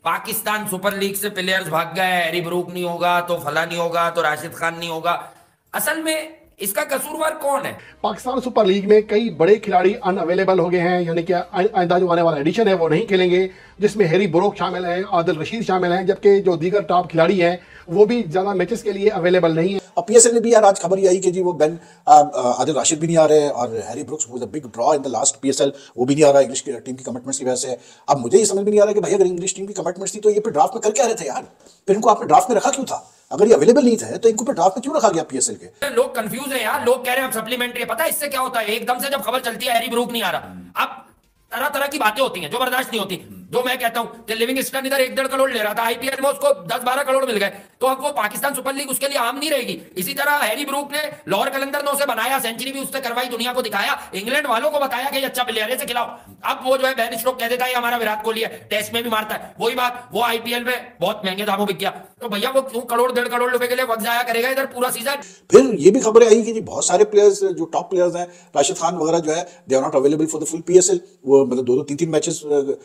Pakistan super league से players भाग गए, हैरी ब्रूक नहीं होगा तो फला नहीं होगा तो राशिद खान नहीं होगा। असल में इसका कसूरवार कौन है? पाकिस्तान सुपर लीग में कई बड़े खिलाड़ी अनअवेलेबल हो गए हैं, यानी कि आइंदा जो आने वाला एडिशन है वो नहीं खेलेंगे, जिसमें हैरी ब्रूक शामिल हैं, आदिल रशीद शामिल हैं, जबकि जो दीगर टॉप खिलाड़ी हैं वो भी ज्यादा मैचेस के लिए अवेलेबल नहीं है। और पीएसएल में भी यार आज खबर ये आई कि जी वो आदिल राशिद भी नहीं आ रहे और Harry Brooks was a big draw in the last PSL, वो भी नहीं आ रहा इंग्लिश टीम की कमिटमेंट्स की वजह से। अब मुझे ये समझ में नहीं आ रहा कि भाई अगर इंग्लिश टीम की कमिटमेंट्स थी तो ये फिर ड्राफ्ट में कर क्या रहे थे यार? फिर इनको आपने ड्राफ्ट में रखा क्यों था? अगर ये अवेलेबल नहीं थे तो इनको फिर ड्राफ्ट में क्यों रखा गया पीएसएल के? लोग कंफ्यूज है यार, लोग कह रहे हैं अब सप्लीमेंट्री है। पता है इससे क्या होता है? एकदम से जब खबर चलती है हैरी ब्रूक नहीं आ रहा, अब तरह तरह की बातें होती हैं जो बर्दाश्त नहीं होती। जो मैं कहता हूं कि लिविंगस्टन इधर 1.5 करोड़ ले रहा था, आईपीएल में उसको 10-12 करोड़ मिल गए, तो अब वो पाकिस्तान सुपर लीग उसके लिए आम नहीं रहेगी। इसी तरह हैरी ब्रूक ने लाहौर कलंदर से बनाया, सेंचुरी भी उससे करवाई, दुनिया को दिखाया, इंग्लैंड वालों को बताया कि ये अच्छा प्लेयर है, इसे खिलाओ। अब वो जो है बेन स्टोक्स कह देता है हमारा विराट कोहली है, टेस्ट में भी मारता है। वही बात, वो आईपीएल में बहुत महंगे दामों बिक गया, तो भैया वो क्यों करोड़ 1.5 करोड़ रुपए के लिए वक्त जाया करेगा इधर पूरा सीजन? फिर ये भी खबरें आई कि जी बहुत सारे प्लेयर्स जो टॉप प्लेयर्स हैं, राशिद खान वगैरह जो है, they are not available for the full PSL. वो मतलब 2-2, 3-3 मैचेस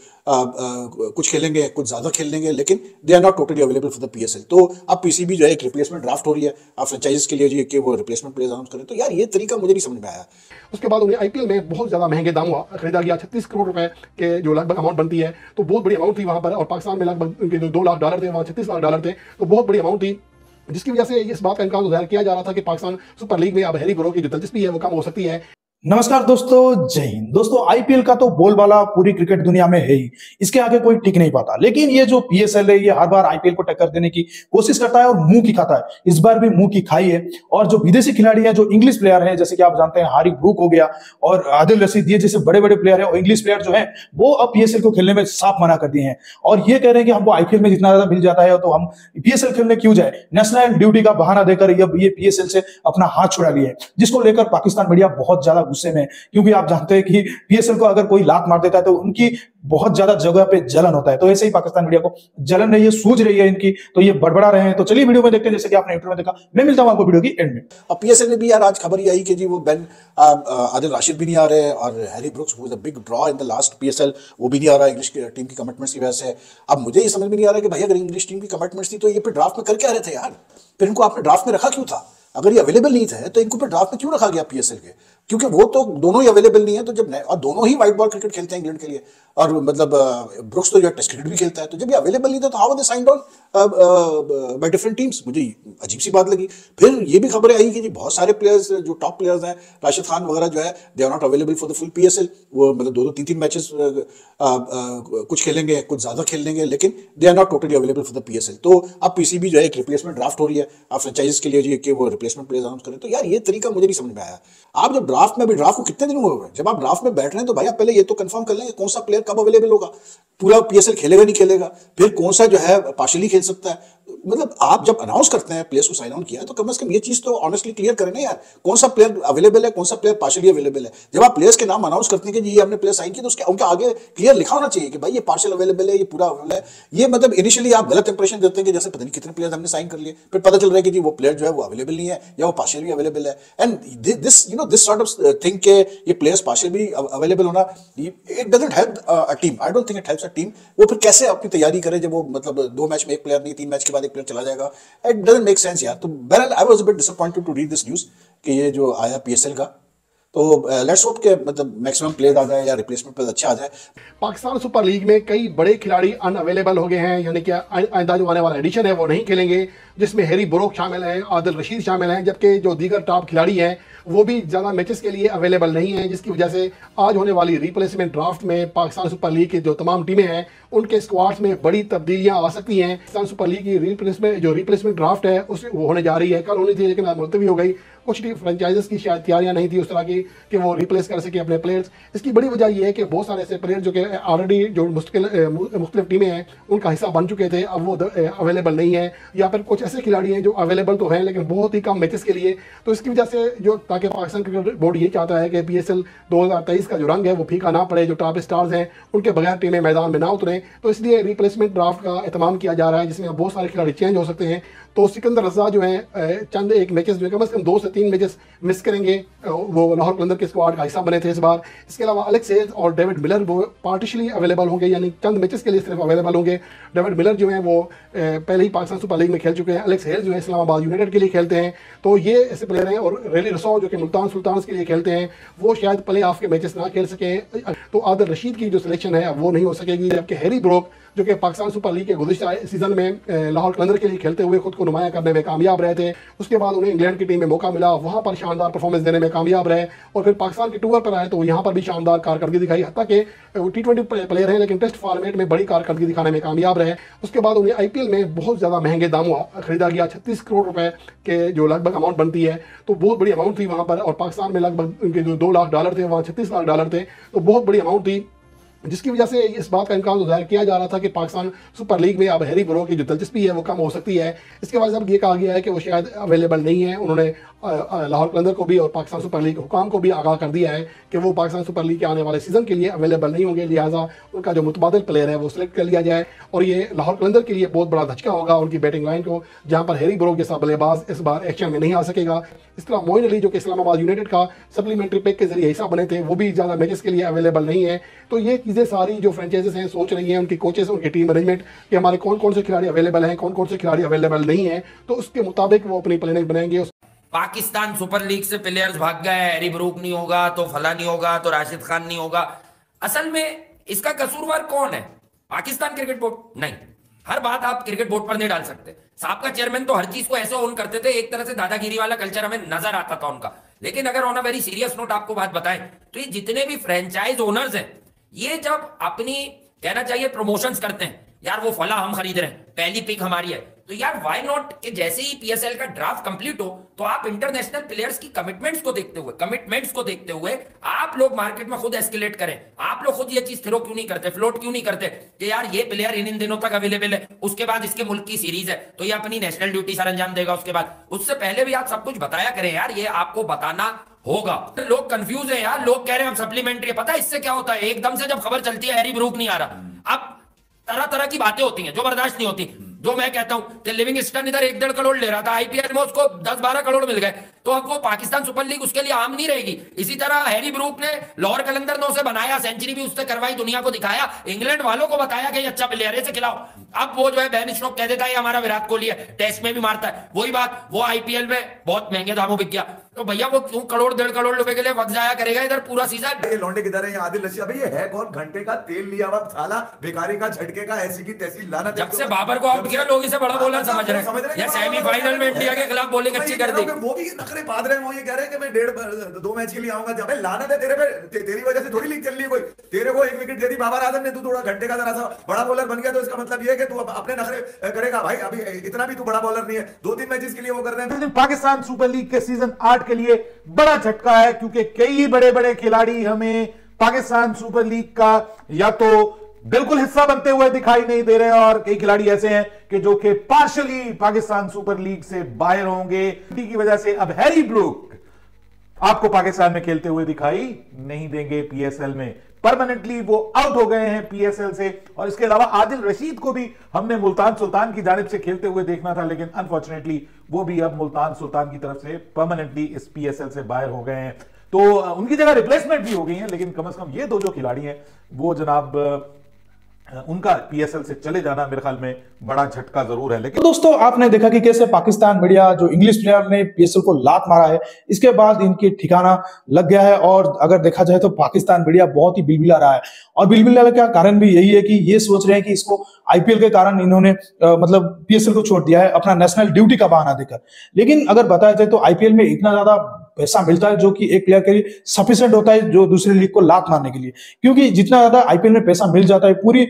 कुछ खेलेंगे, कुछ ज्यादा खेलेंगे, लेकिन they are not totally available for the PSL. तो अब पीसीबी जो है एक रिप्लेसमेंट ड्राफ्ट हो रही है आप फ्रेंचाइजीज के लिए जी कि वो रिप्लेसमेंट प्लेयर्स अनाउंस करें। तो यार ये तरीका मुझे नहीं समझ में आया। उसके बाद उन्हें आईपीएल में बहुत ज्यादा महंगे दामों खरीदा गया, 36 करोड़ रुपए के जो लगभग अमाउंट बनती है, तो बहुत बड़ी अमाउंट थी वहां पर। और पाकिस्तान में लगभग उनके जो $2 लाख थे, वहां $36 लाख थे, तो बहुत बड़ी अमाउंट थी, जिसकी वजह से इस बात का इम्कान जाहिर किया जा रहा था कि पाकिस्तान सुपर लीग में अब हैरी ब्रूक की जो दिलचस्पी है वो कम हो सकती है। नमस्कार दोस्तों, जय हिंद। दोस्तों आईपीएल का तो बोलबाला पूरी क्रिकेट दुनिया में है ही, इसके आगे कोई टिक नहीं पाता। लेकिन ये जो पीएसएल है ये हर बार आईपीएल को टक्कर देने की कोशिश करता है और मुंह की खाता है। इस बार भी मुंह की खाई है। और जो विदेशी खिलाड़ी हैं, जो इंग्लिश प्लेयर हैं, जैसे कि आप जानते हैं हैरी ब्रूक हो गया और आदिल रशीद, ये जैसे बड़े बड़े प्लेयर हैं और इंग्लिश प्लेयर जो है वो अब पीएसएल को खेलने में साफ मना कर दिए हैं और ये कह रहे हैं कि हमको आईपीएल में जितना ज्यादा मिल जाता है तो हम पीएसएल खेलने क्यों जाए। नेशनल ड्यूटी का बहाना देकर ये पीएसएल से अपना हाथ छुड़ा लिए हैं, जिसको लेकर पाकिस्तान मीडिया बहुत ज्यादा गुस्से में है, क्योंकि आप जानते हैं कि पीएसएल को अगर कोई लात मार देता है तो उनकी बहुत ज्यादा जगह पे जलन होता है। तो ऐसे ही पाकिस्तान मीडिया को जलन रही है, सूझ रही है इनकी, तो ये बड़बड़ा रहे हैं। तो चलिए वीडियो में देखते हैं, जैसे कि आपने इंट्रो में देखा। मैं मिलता हूं आपको वीडियो की एंड में। अब पीएसएल में भी यार आज खबर ये आई कि जी वो आदिल राशिद भी नहीं आ रहे और Harry Brooks was a big draw in the last PSL, वो भी नहीं आ रहा इंग्लिश टीम की कमिटमेंट्स की वजह से। अब मुझे ये समझ में नहीं आ रहा कि भाई अगर इंग्लिश टीम की कमिटमेंट्स थी तो ये फिर ड्राफ्ट में कर क्या रहे थे यार? फिर इनको आपने ड्राफ्ट में रखा क्यों था? अगर ये अवेलेबल नहीं थे तो इनको फिर ड्राफ्ट में क्यों रखा गया पीएसएल के? क्योंकि वो तो दोनों ही अवेलेबल नहीं है। तो जब और दोनों ही व्हाइट बॉल क्रिकेट खेलते हैं इंग्लैंड के लिए, और मतलब ब्रुक्स तो जो टेस्ट क्रिकेट भी खेलता है, तो जब ये अवेलेबल नहीं था तो how they signed on by different teams? मुझे अजीब सी बात लगी। फिर ये भी खबरें आई कि जी बहुत सारे प्लेयर्स जो टॉप प्लेयर्स हैं, राशिद खान वगैरह जो है, they are not available for the full PSL. वो मतलब 2-2, 3-3 मैचेस कुछ खेलेंगे, कुछ ज्यादा खेलेंगे, लेकिन they are not totally available for the PSL. तो अब पीसीबी जो है एक रिप्लेसमेंट ड्राफ्ट हो रही है आप फ्रेंचाइजीज के लिए जी कि वो रिप्लेसमेंट प्लेयर्स अनाउंस करें। तो यार ये तरीका मुझे नहीं समझ में आया। आप जब ड्राफ्ट में, ड्राफ्ट को कितने दिन हुए, जब आप ड्राफ्ट में बैठ रहे हैं तो भाई आप पहले ये तो कंफर्म कर लेंगे कौन सा प्लेयर कब अवेलेबल होगा, पूरा पीएसएल खेलेगा नहीं खेलेगा, फिर कौन सा जो है पार्शियली खेल सकता है। मतलब आप जब अनाउंस करते हैं प्लेयर्स को साइन ऑन किया है तो कम से कम ये चीज तो ऑनेस्टली क्लियर करें ना यार, कौन सा प्लेयर अवेलेबल है, कौन सा प्लेयर पार्शियली अवेलेबल है। जब आप प्लेयर्स के नाम अनाउंस करते हैं कि ये हमने प्लेयर साइन किया, तो उसके उनके आगे क्लियर लिखा होना चाहिए कि भाई ये पार्शियल अवेलेबल है, ये पूरा अवेलेबल है। ये मतलब इनिशियली आप गलत इंप्रेशन देते हैं कि जैसे पता नहीं कितने प्लेयर्स हमने साइन कर लिए, फिर पता चल रहा है कि जी वो प्लेयर जो है वो अवेलेबल नहीं है या वो पार्शियली अवेलेबल है। And this sort of thing के ये प्लेयर्स पार्शियली अवेलेबल होना, it doesn't help a team. I don't think it helps a team. वो फिर कैसे अपनी तैयारी करे जब वो मतलब 2 मैच में एक प्लेयर नहीं, 3 मैच के बाद एक प्लेयर चला जाएगा? It doesn't make sense यार। तो बहरहाल I was a bit disappointed to read this news कि ये जो आया पीएसएल का। तो लेट्स होप के मतलब मैक्सिमम प्लेयर आ जाए या रिप्लेसमेंट प्लेयर अच्छा आ जाए। पाकिस्तान सुपर लीग में कई बड़े खिलाड़ी अनअवेलेबल हो गए हैं, यानी कि आइंदा जो आने वाला एडिशन है वो नहीं खेलेंगे, जिसमें हैरी ब्रूक शामिल हैं, आदिल रशीद शामिल हैं, जबकि जो दीगर टॉप खिलाड़ी हैं वो भी ज़्यादा मैचेस के लिए अवेलेबल नहीं हैं, जिसकी वजह से आज होने वाली रिप्लेसमेंट ड्राफ्ट में पाकिस्तान सुपर लीग की जो तमाम टीमें हैं उनके स्क्वाड्स में बड़ी तब्दीलियां आ सकती हैं। पाकिस्तान सुपर लीग की रिप्लेसमेंट ड्राफ्ट है उस वो होने जा रही है, कल होनी थी लेकिन आज मुलतवी हो गई। कुछ फ्रेंचाइजेस की शायद तैयारियां नहीं थी उस तरह की कि वो रिप्लेस कर सके अपने प्लेयर्स। इसकी बड़ी वजह यह है कि बहुत सारे ऐसे प्लेयर जो कि ऑलरेडी जो मुख्तलिफ टीमें हैं उनका हिस्सा बन चुके थे, अब वो अवेलेबल नहीं है, या फिर कुछ ऐसे खिलाड़ी हैं जो अवेलेबल तो हैं लेकिन बहुत ही कम मैचेस के लिए। तो इसकी वजह से जो ताकि पाकिस्तान क्रिकेट बोर्ड ये चाहता है कि पीएसएल 2023 का जो रंग है वो फीका ना पड़े, जो टॉप स्टार्स हैं उनके बगैर टीमें मैदान में ना उतरें, तो इसलिए रिप्लेसमेंट ड्राफ्ट का एहतमाम किया जा रहा है, जिसमें बहुत सारे खिलाड़ी चेंज हो सकते हैं। तो सिकंदर रजा जो है चंद एक मैचेस जो है कम से कम 2 से 3 मैचेस मिस करेंगे। वो लाहौर कलंदर के स्क्वाड का हिस्सा बने थे इस बार। इसके अलावा एलेक्स हेल्स और डेविड मिलर वो पार्टिशली अवेलेबल होंगे, यानी चंद मैचेस के लिए सिर्फ अवेलेबल होंगे। डेविड मिलर जो है वो पहले ही पाकिस्तान सुपर लीग में खेल चुके हैं। एलेक्स हेल्स जो है इस्लामाबाद यूनाइटेड के लिए खेलते हैं, तो ये ऐसे प्लेयर हैं। और रेली रसौ जो कि मुल्तान सुल्तान्स के लिए खेलते हैं, वो शायद प्ले ऑफ के मैचेस ना खेल सकें, तो आदिल रशीद की जो सिलेक्शन है वो नहीं हो सकेगी। जबकि हैरी ब्रोक जो कि पाकिस्तान सुपर लीग के गुज़िश्ता सीजन में लाहौर कलंदर के लिए खेलते हुए खुद को नुमाया करने में कामयाब रहे थे, उसके बाद उन्हें इंग्लैंड की टीम में मौका मिला, वहाँ पर शानदार परफॉर्मेंस देने में कामयाब रहे, और फिर पाकिस्तान के टूर पर आए तो यहाँ पर भी शानदार कारकर्दगी दिखाई। हत्ता कि T20 प्लेयर हैं लेकिन टेस्ट फॉर्मेट में बड़ी कारकर्दगी दिखाने में कामयाब रहे। उसके बाद उन्हें IPL में बहुत ज़्यादा महंगे दामों खरीदा गया, 36 करोड़ रुपए के जो लगभग अमाउंट बनती है, तो बहुत बड़ी अमाउंट थी वहाँ पर। और पाकिस्तान में लगभग उनके जो $2 लाख थे, वहाँ $36 लाख थे, तो बहुत बड़ी अमाउंट थी, जिसकी वजह से इस बात का इम्कान जाहिर किया जा रहा था कि पाकिस्तान सुपर लीग में अब हैरी ब्रोक की जो दिलचस्पी है वो कम हो सकती है। इसके बाद अब ये कहा गया है कि वो शायद अवेलेबल नहीं है। उन्होंने लाहौर कलंदर को भी और पाकिस्तान सुपर लीग हुकाम को भी आगाह कर दिया है कि वो पाकिस्तान सुपर लीग के आने वाले सीजन के लिए अवेलेबल नहीं होंगे, लिहाजा उनका जो मुतबादिल प्लेयर है वो सिलेक्ट कर लिया जाए। और ये लाहौर कलंदर के लिए बहुत बड़ा धचका होगा उनकी बैटिंग लाइन को, जहाँ पर हैरी ब्रोक जैसा बल्लेबाज इस बार एक्शन में नहीं आ सकेगा। इस तरह मोइन अली जो कि इस्लामाबाद यूनाइटेड का सप्लीमेंट्री पैक के जरिए हिस्सा बने थे, वो भी ज़्यादा मैचेस के लिए अवेलेबल नहीं है। तो ये चीज़ें सारी जो फ्रेंचाइजीज हैं सोच रही हैं, उनकी कोचेस, उनकी टीम मैनेजमेंट, कि हमारे कौन कौन से खिलाड़ी अवेलेबल हैं, कौन कौन से खिलाड़ी अवेलेबल नहीं है, तो उसके मुताबिक वो अपनी प्लानिंग बनाएंगे। पाकिस्तान सुपर लीग से प्लेयर्स भाग गए, हैरी ब्रूक नहीं होगा तो फला नहीं होगा तो राशिद खान नहीं होगा। असल में इसका कसूरवार कौन है? Pakistan Cricket Board? नहीं, हर बात आप क्रिकेट बोर्ड पर नहीं डाल सकते। साहब का चेयरमैन तो हर चीज को ऐसे ऑन करते थे, एक तरह से दादागिरी वाला कल्चर हमें नजर आता था उनका। लेकिन अगर on a very serious note आपको बात बताएं तो ये जितने भी फ्रेंचाइज ओनर्स हैं, ये जब अपनी कहना चाहिए प्रमोशंस करते हैं, यार वो फला हम खरीद रहे हैं, पहली पिक हमारी है, तो यार व्हाई नॉट कि जैसे ही PSL का ड्राफ्ट कंप्लीट हो तो आप इंटरनेशनल प्लेयर्स की कमिटमेंट्स को देखते हुए आप लोग मार्केट में खुद एस्केलेट करें। आप लोग खुद ये चीज थ्रो क्यों नहीं करते, फ्लोट क्यों नहीं करते कि यार ये प्लेयर इन दिनों तक अवेलेबल है, उसके बाद इसके मुल्क की सीरीज है तो ये अपनी नेशनल ड्यूटी सर अंजाम देगा, उसके बाद उससे पहले भी आप सब कुछ बताया करें यार, ये आपको बताना होगा। लोग कंफ्यूज है यार, लोग कह रहे हैं हम सप्लीमेंट्री, पता है इससे क्या होता है? एकदम से जब खबर चलती है हैरी ब्रूक नहीं आ रहा, अब तरह तरह की बातें होती हैं जो बर्दाश्त नहीं होती। जो मैं कहता हूं कि लिविंगस्टन इधर 1.5 करोड़ ले रहा था, IPL में उसको 10-12 करोड़ मिल गए, तो अब वो पाकिस्तान सुपर लीग उसके लिए आम नहीं रहेगी। इसी तरह हैरी ब्रूक ने लाहौर कलंदर 9 से बनाया, सेंचुरी भी उससे करवाई, दुनिया को दिखाया, इंग्लैंड वालों को बताया कि ये अच्छा प्लेयर है, इसे खिलाओ। अब वो जो है बेन स्टोक्स कह देता है हमारा विराट कोहली है, टेस्ट में भी मारता है, वही बात वो IPL में बहुत महंगे दामों बिक गया, तो भैया वो क्यों करोड़ 1.5 करोड़ रुपए के लिए वक्त जाया करेगा इधर पूरा सीजन? ये लौंडे किधर है? आदिल रशीद, अबे ये है कौन? घंटे का तेल लिया हुआ साला, बेकारी का, झटके का, ऐसी की तैसी लाना। जब से बाबर को आउट किया लोग इसे बड़ा बोलर समझ रहे हैं, या सेमीफाइनल में इंडिया के खिलाफ बॉलिंग अच्छी कर दी, वो भी नखरे बांध रहे हैं। वो ये कह रहे हैं कि मैं 1.5-2 मैच के लिए आऊंगा। जब लाना है तेरे पे, तेरी वजह से थोड़ी लीग चल रही है कोई। तेरे को 1 विकेट दे दी बाबर आजम ने, तू थोड़ा घंटे का जरा सा बड़ा बॉलर बन गया, तो इसका मतलब ये है कि तू अपने नखरे करेगा। भाई अभी इतना भी तू बड़ा बॉलर नहीं है, 2-3 मैचेस के लिए वो कर रहे हैं। पाकिस्तान सुपर लीग के सीजन 8 के लिए बड़ा झटका है, क्योंकि कई बड़े बड़े खिलाड़ी हमें पाकिस्तान सुपर लीग का या तो बिल्कुल हिस्सा बनते हुए दिखाई नहीं दे रहे हैं, और कई खिलाड़ी ऐसे हैं कि जो कि पार्शली पाकिस्तान सुपर लीग से बाहर होंगे। की वजह से अब हैरी ब्रूक आपको पाकिस्तान में खेलते हुए दिखाई नहीं देंगे। PSL में परमानेंटली वो आउट हो गए हैं PSL से। और इसके अलावा आदिल रशीद को भी हमने मुल्तान सुल्तान की जानिब से खेलते हुए देखना था, लेकिन अनफॉर्चुनेटली वो भी अब मुल्तान सुल्तान की तरफ से परमानेंटली इस PSL से बाहर हो गए हैं, तो उनकी जगह रिप्लेसमेंट भी हो गई है। लेकिन कम से कम ये दो जो खिलाड़ी हैं वो जनाब उनका PSL से चले जाना मेरे ख्याल में बड़ा झटका जरूर है। लेकिन तो दोस्तों आपने देखा कि कैसे पाकिस्तान मीडिया जो इंग्लिश प्लेयर ने PSL को लात मारा है, इसके बाद इनकी ठिकाना लग गया है। और अगर देखा जाए तो पाकिस्तान मीडिया बहुत ही बिलबिला रहा है, और बिलबिलाने का कारण भी यही है कि ये सोच रहे हैं कि इसको IPL के कारण इन्होंने मतलब PSL को छोड़ दिया है अपना नेशनल ड्यूटी का बहाना देकर। लेकिन अगर बताया जाए तो IPL में इतना ज्यादा पैसा मिलता है जो कि एक प्लेयर के लिए सफिशिएंट होता है जो दूसरी लीग को लात मारने के लिए, क्योंकि जितना ज्यादा IPL में पैसा मिल जाता है पूरी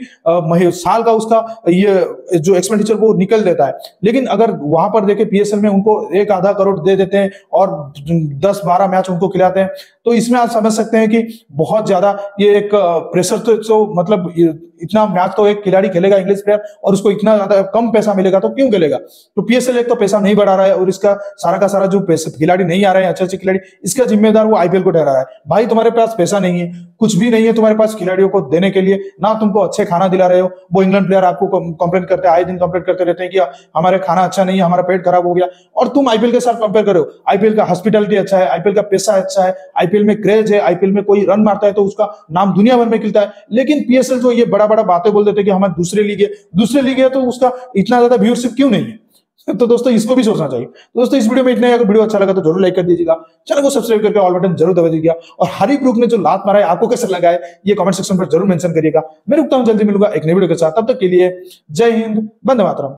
साल का उसका ये जो एक्सपेंडिचर वो निकल देता है। लेकिन अगर वहां पर देखे PSL में उनको 1 आधा करोड़ दे देते हैं और 10-12 मैच उनको खिलाते हैं, तो इसमें आप समझ सकते हैं कि बहुत ज्यादा ये एक प्रेशर तो मतलब इतना मैच तो एक खिलाड़ी खेलेगा इंग्लिश प्लेयर और उसको इतना ज्यादा कम पैसा मिलेगा तो क्यों खेलेगा। तो पीएसएल एक तो पैसा नहीं बढ़ा रहा है और इसका सारा का सारा जो पैसे खिलाड़ी नहीं आ रहे हैं अच्छे अच्छे खिलाड़ी, इसका जिम्मेदार वो आईपीएल को ठहरा है। भाई तुम्हारे पास पैसा नहीं है, कुछ भी नहीं है तुम्हारे पास खिलाड़ियों को देने के लिए, ना तुमको अच्छे खाना दिला रहे हो। वो इंग्लैंड प्लेयर आपको कंप्लेंट करते हैं, आए दिन कंप्लेंट करते रहते हैं कि हमारे खाना अच्छा नहीं है, हमारा पेट खराब हो गया, और तुम आईपीएल के साथ कंपेयर करो। आईपीएल का हॉस्पिटैलिटी अच्छा है, आईपीएल का पैसा अच्छा है, आईपीएल में क्रेज है, आईपीएल में कोई रन मारता है तो उसका नाम दुनिया भर में खिलता है। लेकिन पीएसएल जो ये बड़ा बड़ा बातें बोल देते हैं कि हमारे दूसरे लीग है तो उसका इतना ज्यादा व्यूअरशिप क्यों नहीं है। तो दोस्तों इसको भी सोचना चाहिए। तो दोस्तों इस वीडियो में इतना ही। अगर वीडियो अच्छा लगा तो जरूर लाइक कर दीजिएगा, चैनल को सब्सक्राइब करके ऑल बटन जरूर दबा दीजिएगा, और हैरी ब्रूक ने जो लात मारा है आपको कैसा लगा है ये कमेंट सेक्शन पर जरूर मेंशन करिएगा। मैं रुकता हूं, जल्दी मिलूंगा एक नई वीडियो के साथ। तब तक के लिए जय हिंद, वंदे मातरम।